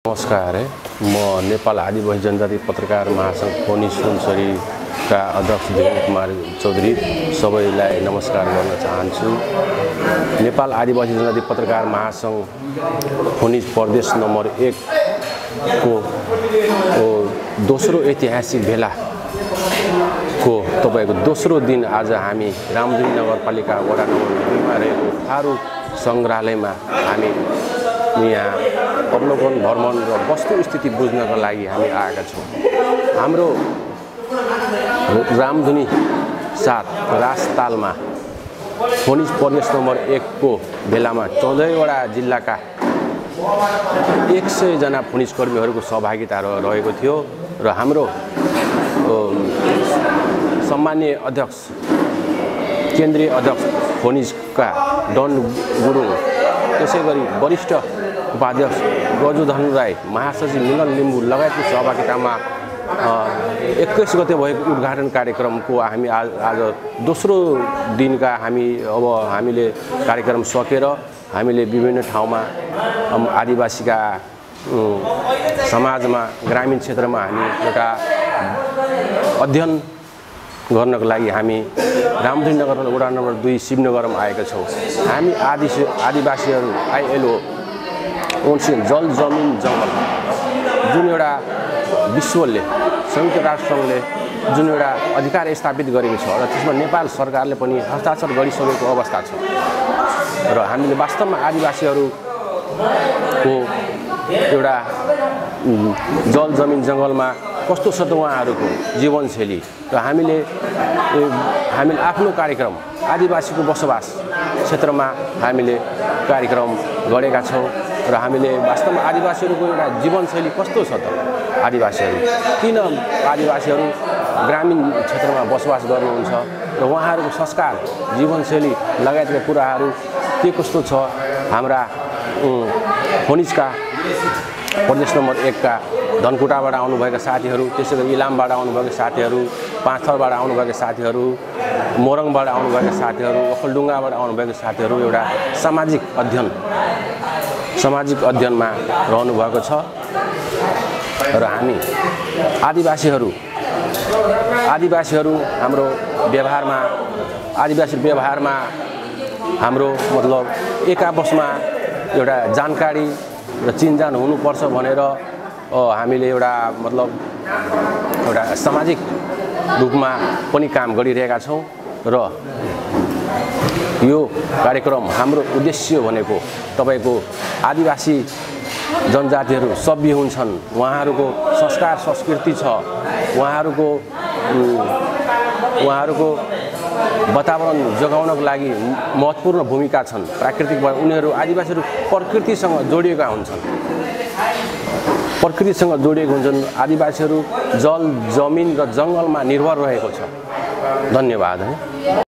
नमस्कार है। म नेपाल आदिवासी जनजाति पत्रकार महासंघ फोनी सुनसरीका अध्यक्ष देवेन्द्र कुमार चौधरी सबैलाई नमस्कार गर्न चाहन्छु। नेपाल आदिवासी जनजाति पत्रकार महासंघ फोनी प्रदेश नम्बर 1 को दोस्रो ऐतिहासिक भेला को तपाईको दोस्रो दिन आज हामी रामधुनी नगरपालिका वडा नम्बर 2 मा रहेको थारू संग्रहालयमा हामी यहाँ अवलोकन भ्रमण र वस्तुस्थिति बुझ्नका लागि हामी आएका छौं। हाम्रो रामधुनी 7 राजतालमा फोनी प्रदेश नम्बर 1 को बेलामा 14 वटा जिल्लाका 100 जना फोनिस कर्मीहरूको सहभागिता रहेको थियो र हाम्रो सम्माननीय अध्यक्ष केन्द्रीय अध्यक्ष फोनिसका डन गुरुङ, त्यसैगरी वरिष्ठ उपाध्यक्ष गजुधन राई, महासचिव मिलन लिम्बू लगायतको सहभागितामा 21 गते भएको उद्घाटन कार्यक्रमको हामी आज दोस्रो दिनका हामीले कार्यक्रम सकेर हामीले विभिन्न ठाउँमा आदिवासीका समाजमा ग्रामीण क्षेत्रमा हामी एउटा अध्ययन गर्नको लागि हामी रामधुनी नगर वडा नम्बर 2 शिवनगरमा आएका छौं। हामी आदिवासीहरू आइएलओ ओन्सिन जल जमिन जंगल जुन एउटा विश्वले संयुक्त राष्ट्र संघले जुन एउटा अधिकार स्थापित गरेको छ र त्यसमा नेपाल सरकारले पनि हस्ताक्षर गरिसकेको अवस्था छ र हामीले वास्तवमा आदिवासीहरूको एउटा जल जमिन जंगलमा कस्तो छ त उहाँहरूको जीवनशैली र हामीले आफ्नो कार्यक्रम आदिवासीको बसोबास क्षेत्रमा हामीले कार्यक्रम गरेका छौं र हामीले वास्तवमा आदिवासीहरूको एउटा जीवनशैली कस्तो छ त, आदिवासीहरू किन आदिवासीहरू ग्रामीण क्षेत्रमा बसोबास गर्नुहुन्छ र उहाँहरूको संस्कार जीवनशैली लगायतका कुराहरू के कस्तो छ। हाम्रा फोनिसका प्रदेश नम्बर 1 का धनकुटाबाट आउनुभएका साथीहरू, त्यसैगरी इलामबाट आउनुभएका साथीहरू, पाँचथरबाट आउनुभएका साथीहरू, मोरङबाट आउनुभएका साथीहरू, ओखलढुङ्गाबाट आउनुभएका साथीहरू एउटा सामाजिक अध्ययनमा रहनु भएको छ र हामी आदिवासीहरू हाम्रो व्यवहारमा हाम्रो मतलब एक आपसमा एउटा जानकारी र चिनजान हुनुपर्छ भनेर हामीले एउटा सामाजिक रूपमा पनि काम गरिरहेका छौं र यो कार्यक्रम हाम्रो उद्देश्य भनेको तपाईको आदिवासी जनजातिहरू सभ्य हुन्छन्, उहाँहरूको संस्कार संस्कृति छ, उहाँहरूको वातावरण जोगाउनको लागि महत्त्वपूर्ण भूमिका छन्। प्राकृतिक उनीहरू आदिवासीहरू प्रकृतिसँग जोडिएका हुन्छन्, आदिवासीहरू जल जमिन र जंगलमा निर्भर रहेको छ। धन्यवाद।